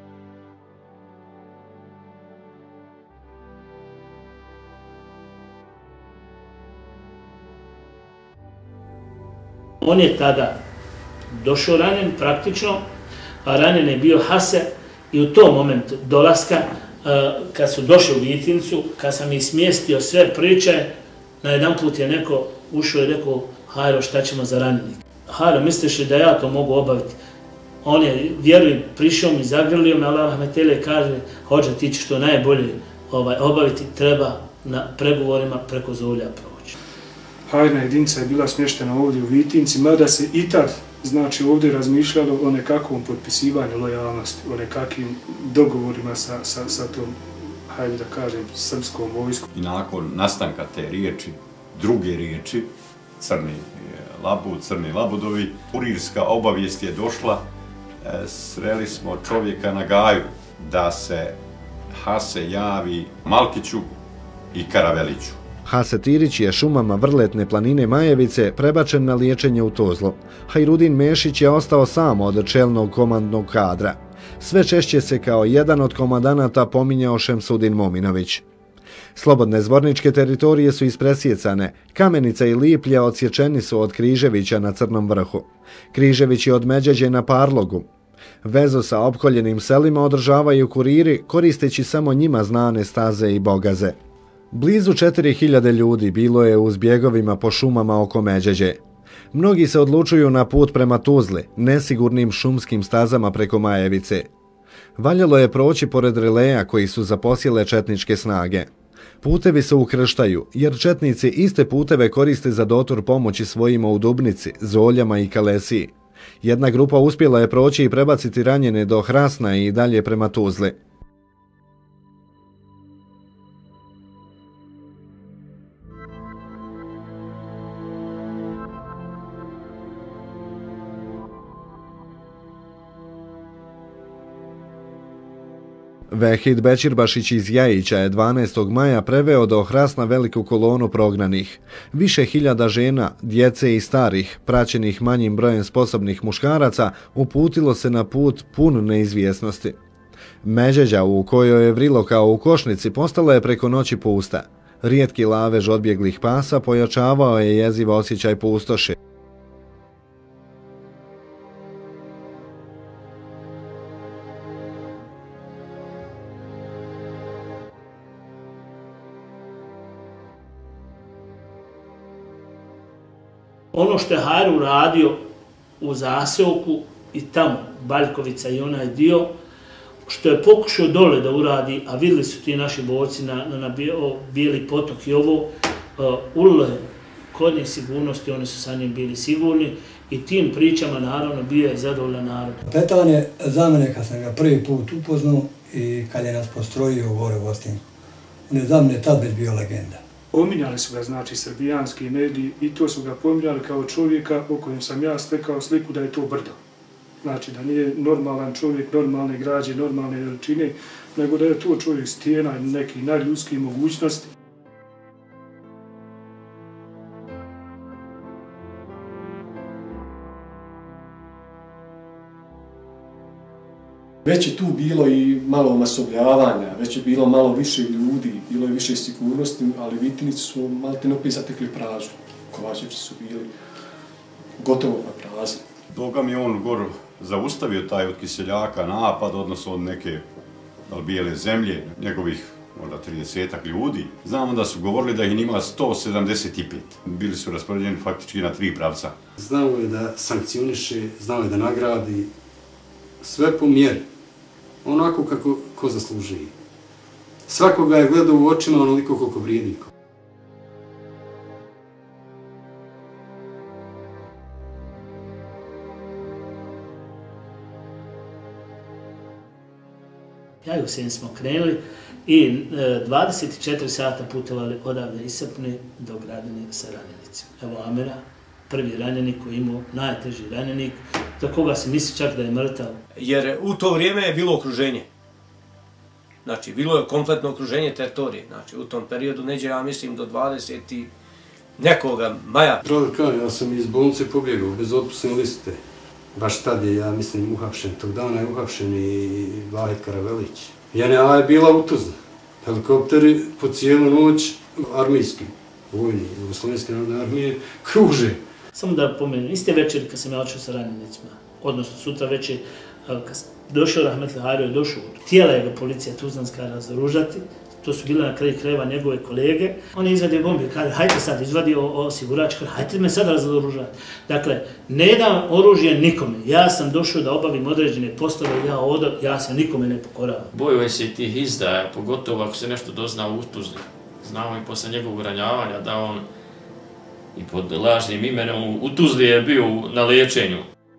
On je tada došao ranjen praktično, a ranjen je bio Hase i u tom momentu dolaska, kad su došli u Vitincu, kad sam ih smjestio sve priče, na jedan put je neko ušao i rekao, Hajro, šta ćemo za ranjenik? Hajro, misliš li da ja to mogu obaviti? On je, vjerujem, prišao mi, zagrlio me, Allah rahmetele kaže, hođa, ti ćeš to najbolje ovaj, obaviti, treba na pregovorima preko Zolja proći. Hajrna jedinica je bila smještena ovdje u Vitinci, mada se i tad, znači, ovdje razmišljalo o nekakvom potpisivanju lojalnosti, o nekakvim dogovorima sa, sa, sa tom, hajde da kažem, srpskom vojskom. I nakon nastanka te riječi, druge riječi, Crni labud, Crni labudovi, kurirska obavijest je došla, sreli smo čovjeka na Gaju da se Hase javi Malkiću i Karaveliću. Hase Tirić je šumama vrletne planine Majevice prebačen na liječenje u Tuzlu. Hajrudin Mešić je ostao sam od čelnog komandnog kadra. Sve češće se kao jedan od komandanata pominjao Šemsudin Mominović. Slobodne zvorničke teritorije su ispresjecane, Kamenica i Liplja odsječeni su od Križevića na Crnom vrhu. Križević je od Međeđe na Parlogu. Vezu sa opkoljenim selima održavaju kuriri, koristeći samo njima znane staze i bogaze. Blizu četiri hiljade ljudi bilo je u zbjegovima po šumama oko Međeđe. Mnogi se odlučuju na put prema Tuzli, nesigurnim šumskim stazama preko Majevice. Valjalo je proći pored rileja koji su zaposjele četničke snage. Putevi se ukrštaju, jer četnici iste puteve koriste za dotur pomoći svojima u Dubnici, Zoljama i Kalesiji. Jedna grupa uspjela je proći i prebaciti ranjene do Hrasna i dalje prema Tuzli. Vehid Bećirbašić iz Jajića je dvanaestog maja preveo do Hrasna veliku kolonu prognanih. Više hiljada žena, djece i starih, praćenih manjim brojem sposobnih muškaraca, uputilo se na put pun neizvjesnosti. Međeđa, u kojoj je vrilo kao u košnici, postala je preko noći pusta. Rijetki lavež odbjeglih pasa pojačavao je jeziv osjećaj pustoši. Ono što je Hajro uradio u zaseoku i tamo, Baljkovica i onaj dio, što je pokušao dole da uradi, a vidjeli su ti naši borci na, na, na Bijeli potok i ovo, uh, ulile kod njih sigurnosti, oni su sa njim bili sigurni i tim pričama naravno bio je zadovoljan narod. Kapetan je za mene kad sam ga prvi put upoznao i kad je nas postrojio u gore u Ostinu. On je za mene tad već bio legenda. Pominjali su ga, znači, srbijanski mediji i to su ga pominjali kao čovjeka o kojem sam ja stekao sliku da je to brdo. Znači da nije normalan čovjek, normalne građe, normalne veličine, nego da je to čovjek stijena i neki nadljudskih mogućnosti. Već je tu bilo i malo masovljavanja, već je bilo malo više ljudi, bilo je više sigurnosti, ali Vitinici su maltene opet zatekli prazno. Kovačevići su bili gotovo pa prazni. Boga mi on gor zaustavio taj od Kiseljaka napad, odnosno od neke bijele zemlje, njegovih možda tridesetak ljudi. Znamo da su govorili da ih ima sto sedamdeset pet. Bili su raspoređeni faktički na tri pravca. Znao je da sankcioniše, znao je da nagradi, sve po mjeri, onako kako ko zasluži. Svakoga je gledao u očima onoliko koliko vrijedi. Ja i Husein smo krenuli i dvadeset četiri sata putovali odavde iz Srpne do Gradine sa ranjenicima. Evo Amera, prvi ranjenik koji je imao najteži ranjenik, za koga se misli čak da je mrtav. Jer u to vrijeme je bilo okruženje. Znači, bilo je kompletno okruženje teritorije. Znači, u tom periodu neđe, ja mislim, do dvadeset i nekoga maja. Brother Kan, ja sam iz bolnice pobjegao bez otpusne liste. Baš tad je, ja mislim, uhapšen. Tog dana je uhapšen i Vahid Karavelić. J N A je bila u Tuzli. Helikopteri po cijelu noć, armijski, vojni, Jugoslovenske narodne armije, kruže. Samo da pomenem, iste večeri kad sam ja odšao sa ranjenicima, odnosno sutra večer, kad sam došao Rahmetli Hajro je došao, htjela je ga policija tuzlanska razoružati, to su bile na kraju krajeva njegove kolege. On je izvadio bombe, kaže, hajte sad, izvadio osigurač, kaže, hajte me sad razoružati. Dakle, ne dam oružje nikome. Ja sam došao da obavim određene poslove, ja odam, ja se nikome ne pokoravam. Bojuje se i tih izdaja, pogotovo ako se nešto dozna u Tuzli. Znamo i posle njegovog ranjavanja da on i pod lažnim imenom u Tuzli je bio na liječenju.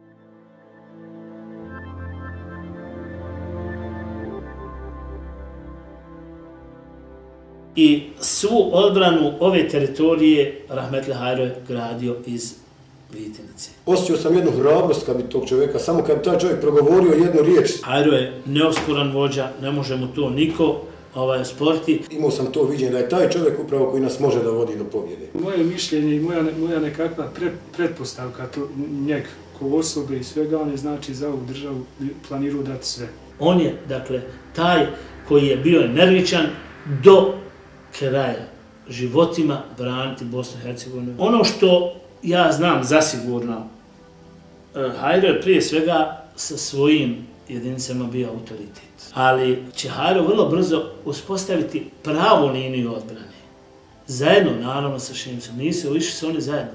I svu odbranu ove teritorije Rahmetli Hajro je gradio iz Vitinice. Osjećao sam jednu hrabrost kad bi tog čovjeka, samo kad bi taj čovjek progovorio jednu riječ. Hajro je neosporan vođa, ne može mu to niko ovaj, sporti. Imao sam to viđenje da je taj čovjek upravo koji nas može da vodi do pobjede. Moje mišljenje i moja, moja nekakva pre, pretpostavka to, njeg ko osobe i svega, on je znači za ovu državu planirao dati sve. On je, dakle, taj koji je bio energičan do kraja životima braniti Bosnu i Hercegovinu. Ono što ja znam zasigurno, Hajro je prije svega sa svojim jedinicama bio autoritet. Ali će Hajro vrlo brzo uspostaviti pravu liniju odbrane. Zajedno, naravno, sa Šemsom. Nisu, išli su oni zajedno.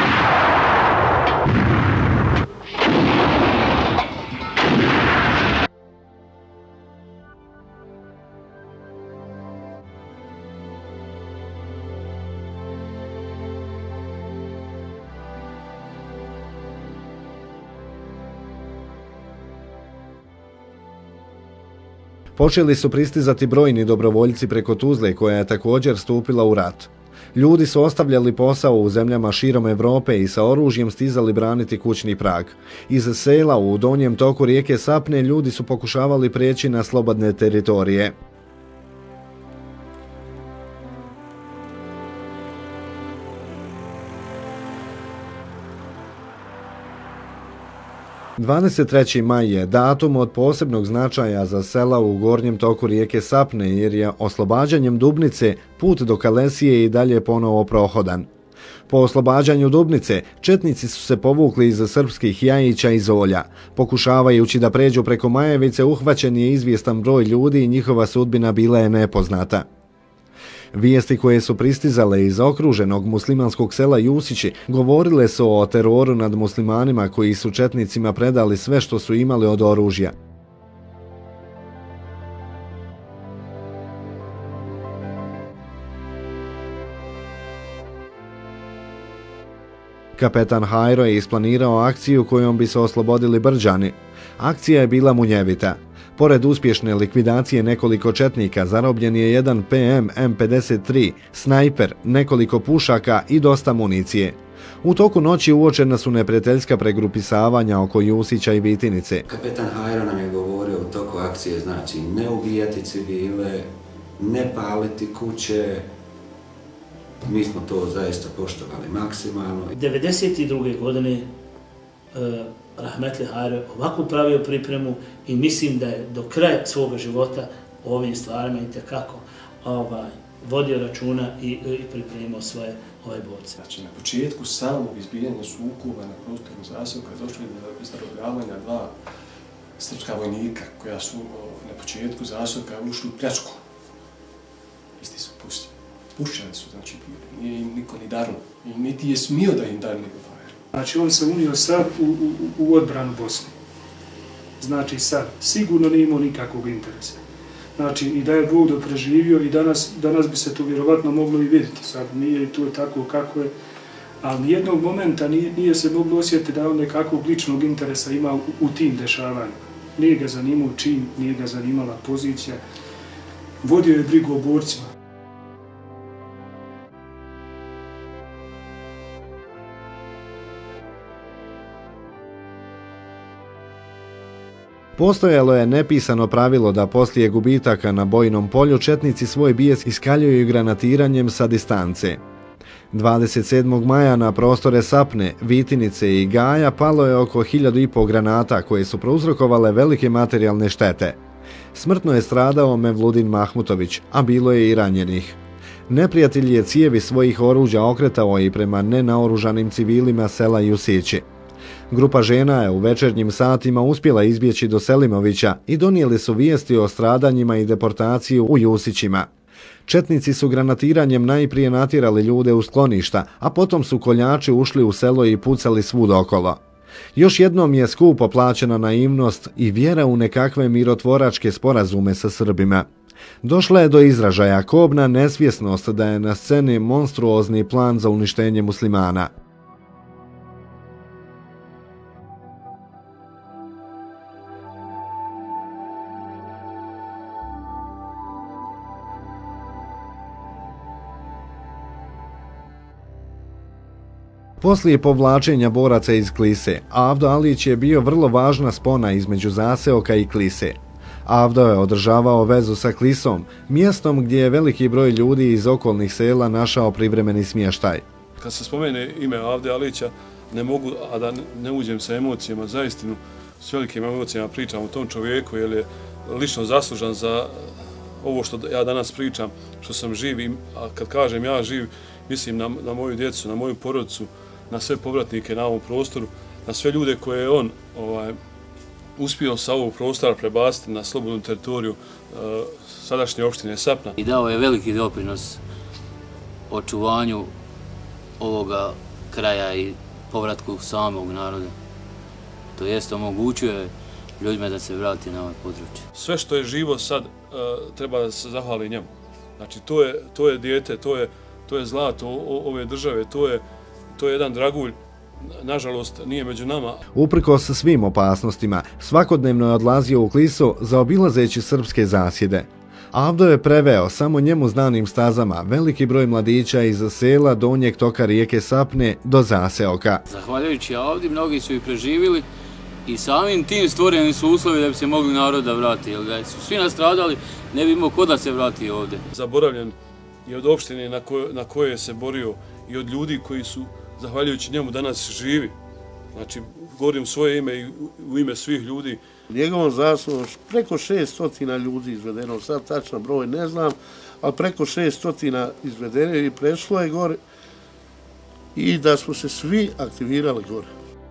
Počeli su pristizati brojni dobrovoljci preko Tuzle koja je također stupila u rat. Ljudi su ostavljali posao u zemljama širom Evrope i sa oružjem stizali braniti kućni prag. Iz sela u donjem toku rijeke Sapne ljudi su pokušavali prijeći na slobodne teritorije. dvadeset treći maj je datum od posebnog značaja za sela u gornjem toku rijeke Sapne jer je oslobađanjem Dubnice put do Kalesije i dalje ponovo prohodan. Po oslobađanju Dubnice, četnici su se povukli iz srpskih Jajića i Zolja. Pokušavajući da pređu preko Majevice, uhvaćen je izvjestan broj ljudi i njihova sudbina bila je nepoznata. Vijesti koje su pristizale iz okruženog muslimanskog sela Jusići govorile su o teroru nad muslimanima koji su četnicima predali sve što su imali od oružja. Kapetan Hajro je isplanirao akciju kojom bi se oslobodili Brđani. Akcija je bila munjevita. Pored uspješne likvidacije nekoliko četnika, zarobljen je jedan P M M pedeset tri, snajper, nekoliko pušaka i dosta municije. U toku noći uočena su neprijateljska pregrupisavanja oko Jusića i Vitinice. Kapetan Hajro nam je govorio u toku akcije, znači ne ubijati civile, ne paliti kuće. Mi smo to zaista poštovali maksimalno. devedeset druge godine eh, Rahmetli Hajro je ovako pravio pripremu i mislim da je do kraja svoga života o ovim stvarima itekako ovaj, vodio računa i, i pripremio svoje ove borce. Znači, na početku samog izbijanja sukoba na prostoru Zasavka došlo je do zarobljavanja dva srpska vojnika koja su na početku Zasavka ušli u pljačku. Isti su pustili. Pušćani su, znači, nije im niko ni darno. I niti je smio da im dar nego Hajro. Znači, on se unio sad u, u, u odbranu Bosne. Znači, sad, sigurno nije imao nikakvog interesa. Znači, i da je Bog da preživio i danas, danas bi se to vjerovatno moglo i vidjeti. Sad, nije to tako kako je, ali nijednog momenta nije, nije se moglo osjetiti da on nekakvog ličnog interesa ima u, u tim dešavanjima. nije ga zanimao čin, nije ga zanimala pozicija, vodio je brigu o borcima. Postojalo je nepisano pravilo da poslije gubitaka na bojnom polju četnici svoj bijes iskaljuju granatiranjem sa distance. dvadeset sedmog maja na prostore Sapne, Vitinice i Gaja palo je oko hiljadu i pol granata koje su prouzrokovale velike materijalne štete. Smrtno je stradao Mevludin Mahmutović, a bilo je i ranjenih. Neprijatelj je cijevi svojih oruđa okretao i prema nenaoružanim civilima sela Jusići. Grupa žena je u večernjim satima uspjela izbjeći do Selimovića i donijeli su vijesti o stradanjima i deportaciju u Jusićima. Četnici su granatiranjem najprije natjerali ljude u skloništa, a potom su koljači ušli u selo i pucali svud okolo. Još jednom je skupo plaćena naivnost i vjera u nekakve mirotvoračke sporazume sa Srbima. Došla je do izražaja kobna nesvjesnost da je na sceni monstruozni plan za uništenje muslimana. Poslije povlačenja boraca iz Klise, Avdo Alić je bio vrlo važna spona između zaseoka i Klise. Avdo je održavao vezu sa Klisom, mjestom gdje je veliki broj ljudi iz okolnih sela našao privremeni smještaj. Kad se spomene ime Avde Alića, ne mogu, a da ne uđem sa emocijama, zaistinu s velikim emocijama pričam o tom čovjeku, jer je lično zaslužan za ovo što ja danas pričam, što sam živ, a kad kažem ja živ, mislim na, na moju djecu, na moju porodicu, na sve povratnike na ovom prostoru, na sve ljude koje je on ovaj, uspio sa ovog prostora prebaciti na slobodnu teritoriju uh, sadašnje opštine Sapna. I dao je veliki doprinos očuvanju ovoga kraja i povratku samog naroda. To jest omogućio je ljudima da se vrati na ovaj područje. Sve što je živo sad uh, treba da se zahvali njemu. Znači to je, to je dijete, to je, to je zlato ove države, to je, to je jedan dragulj, nažalost nije među nama. Uprkos svim opasnostima, svakodnevno je odlazio u Klisu zaobilazeći srpske zasjede. Avdo je preveo samo njemu znanim stazama veliki broj mladića iz sela donjeg toka rijeke Sapne do zaseoka. Zahvaljujući Avdi, mnogi su i preživjeli i samim tim stvoreni su uslovi da bi se mogli naroda vratiti. Jer da su svi nastradali, ne bi imao ko da se vrati ovdje. Zaboravljen i od opštine na koje, na koje se borio i od ljudi koji su, zahvaljujući njemu, danas živi. Znači, govorim svoje ime i u ime svih ljudi. Njegovom zaslugom preko šeststo ljudi izvedeno, sad tačno broj ne znam, ali preko šeststo izvedeno i prešlo je gore i da smo se svi aktivirali gore.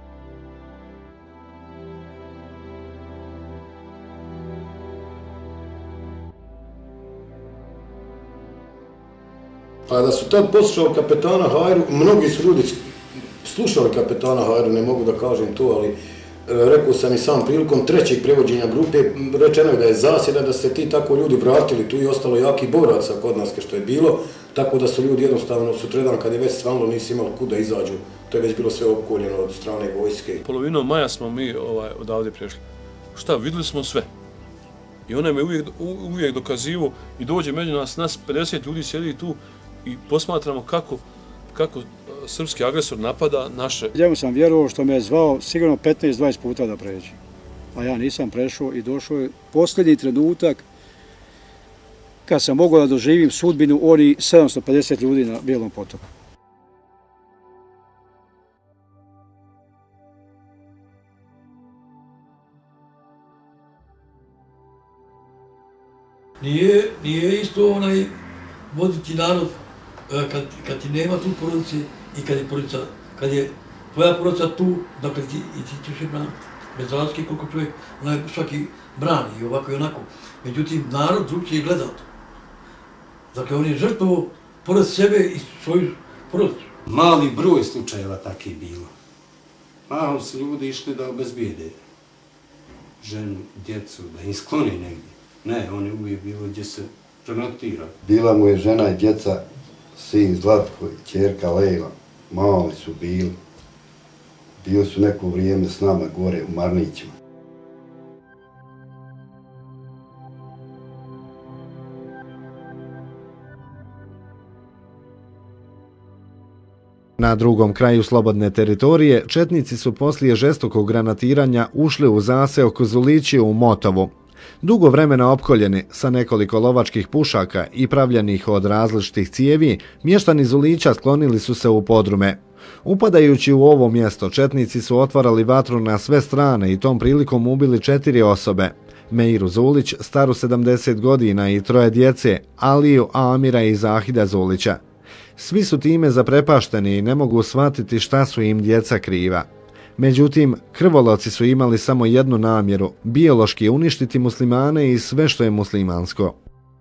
Pa da su tad poslušali kapetana Hajru, mnogi su ljudi slušali kapetana Hajru, ne mogu da kažem to, ali rekao sam i sam prilikom trećeg prevođenja grupe, rečeno je da je zasjeda, da se ti tako ljudi vratili, tu je ostalo jaki boraca kod nas što je bilo, tako da su ljudi jednostavno sutredan kad je već svanilo nisi imali kuda izađu, to je već bilo sve opkoljeno od strane vojske. Polovinom maja smo mi ovaj, odavde prešli. Šta, videli smo sve. I ona me uvijek, uvijek dokazivo i dođe među nas, nas pedeset ljudi sjedi tu i posmatramo kako, kako srpski agresor napada naše. Njemu sam vjerovao što me je zvao sigurno petnaest dvadeset puta da pređe. A ja nisam prešao i došao je posljednji trenutak kad sam mogao da doživim sudbinu oni sedamsto pedeset ljudi na Bijelom potoku. Nije, nije isto onaj voditi narod kad, kad ti nema tu porodice i kad je porodica, kad je tvoja porodica tu, dakle ti, i ti ćeš je braniti. Bez razlike koliko čovjek, onaj svaki brani i ovako i onako. Međutim, narod drugčije gleda to. Dakle, on je žrtvovo pored sebe i svoju porodicu. Mali broj slučajeva tak je bilo. Mahom su ljudi išli da obezbijede ženu, djecu, da im skloni negdje. Ne, on je uvijek bilo gdje se prenotira. Bila mu je žena i djeca, sin Zlatko i ćerka Lejla. Mali su bili. Bio su neko vrijeme s nama gore u Marnićima. Na drugom kraju slobodne teritorije, četnici su poslije žestokog granatiranja ušli u zaseok Zulići u Motovu. Dugo vremena opkoljeni sa nekoliko lovačkih pušaka i pravljenih od različitih cijevi, mještani Zulića sklonili su se u podrume. Upadajući u ovo mjesto, četnici su otvarali vatru na sve strane i tom prilikom ubili četiri osobe. Meiru Zulić, staru sedamdeset godina i troje djece, Aliju, Amira i Zahida Zulića. Svi su time zaprepašteni i ne mogu shvatiti šta su im djeca kriva. Međutim, krvoloci su imali samo jednu namjeru, biološki uništiti muslimane i sve što je muslimansko.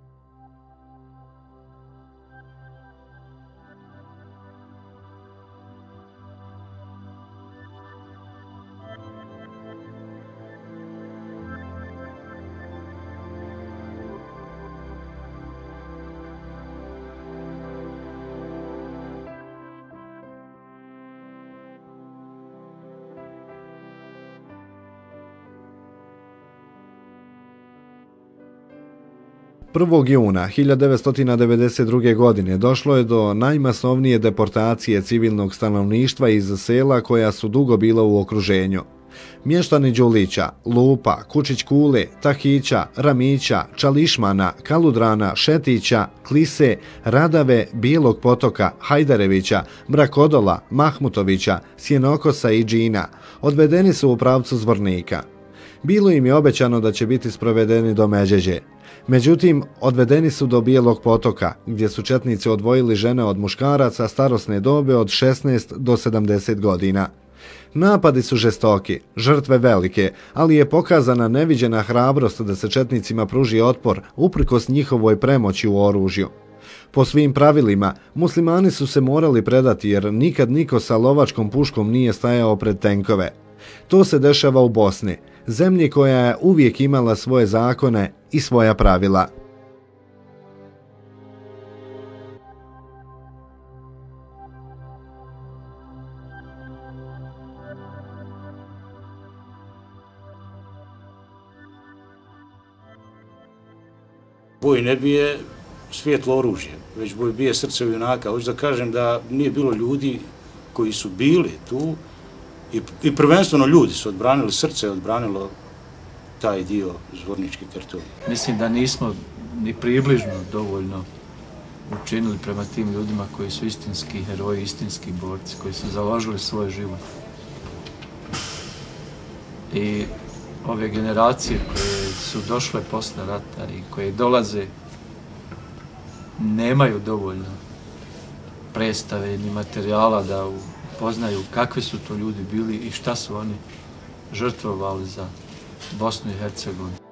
prvog juna hiljadu devetsto devedeset druge. godine došlo je do najmasovnije deportacije civilnog stanovništva iz sela koja su dugo bila u okruženju. Mještani Đulića, Lupa, Kučić Kule, Tahića, Ramića, Čališmana, Kaludrana, Šetića, Klise, Radave, Bijelog potoka, Hajdarevića, Brakodola, Mahmutovića, Sjenokosa i Džina odvedeni su u pravcu Zvornika. Bilo im je obećano da će biti sprovedeni do Međeđe. Međutim, odvedeni su do Bijelog potoka, gdje su četnici odvojili žene od muškaraca starosne dobe od šesnaest do sedamdeset godina. Napadi su žestoki, žrtve velike, ali je pokazana neviđena hrabrost da se četnicima pruži otpor uprkos njihovoj premoći u oružju. Po svim pravilima, muslimani su se morali predati jer nikad niko sa lovačkom puškom nije stajao pred tenkove. To se dešava u Bosni, zemlji koja je uvijek imala svoje zakone i svoja pravila. Boj ne bije svijetlo oružje, već boj bije srce junaka. Hoću da kažem da nije bilo ljudi koji su bili tu i, i prvenstveno ljudi su odbranili, srce je odbranilo taj dio zvorničke teritorije. Mislim da nismo ni približno dovoljno učinili prema tim ljudima koji su istinski heroji, istinski borci, koji su založili svoj život. I ove generacije koje su došle posle rata i koje dolaze nemaju dovoljno predstave ni materijala da upoznaju kakvi su to ljudi bili i šta su oni žrtvovali za Bosnu i Hercegovinu.